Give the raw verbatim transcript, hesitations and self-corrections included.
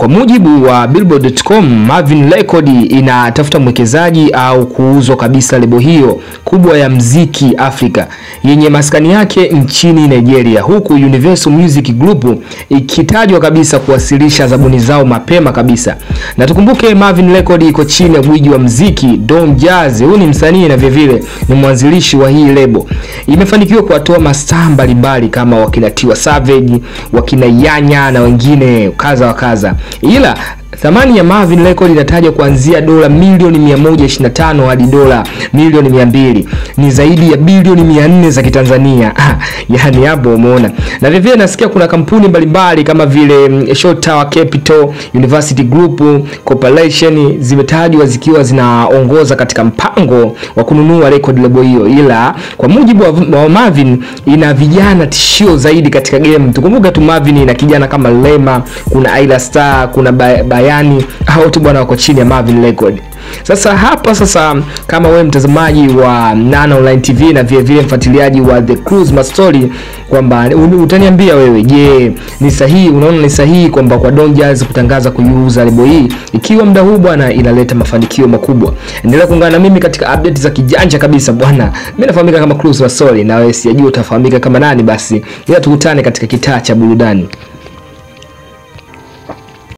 Kwa mujibu wa billboard dot com, Marvin Record inatafuta mwekezaji au kuuzwa kabisa lebo hiyo kubwa ya muziki Afrika yenye maskani yake nchini Nigeria, huku Universal Music Group ikitajwa kabisa kuwasilisha zabuni zao mapema kabisa. Na tukumbuke Marvin Record iko chini ya gwiji wa muziki Don Jazzy. Huyu ni msanii na vile vile ni mwanzilishi wa hii lebo. Imefanikiwa kuwatoa mastaa mbalimbali kama wakina Tiwa Savage, wakina Yanya na wengine kaza wa kaza. Ila thamani ya Marvin Record inatajwa kuanzia dola milioni mia moja ishirini na tano hadi dola milioni mia mbili. Ni zaidi ya bilioni mia nne za Kitanzania. Yaani hapo umeona. Na vile vile nasikia kuna kampuni mbalimbali kama vile Short Tower Capital, University Group Corporation zimetajwa zikiwa zinaongoza katika mpango wa kununua record label hiyo. Ila kwa mujibu wa, wa Marvin, ina vijana tishio zaidi katika game. Tukumbuke tu Marvin ina kijana kama Lema, kuna Ayra Starr, kuna Bayani, hao tu bwana wako chini ya Marvin Record. Sasa hapa sasa kama wewe mtazamaji wa Nana Online T V na vile vile mfuatiliaji wa The Cruise Story, kwamba utaniambia wewe, je, ni sahihi, unaona ni sahihi kwamba kwa Don Jazzy kutangaza kuiuza lebo hii ikiwa muda huu bwana inaleta mafanikio makubwa? Endelea kuungana na mimi katika update za kijanja kabisa bwana. Mimi nafahamika kama Cruise Story, na wewe sijajua utafahamika kama nani, basi ila tukutane katika kitaa cha burudani.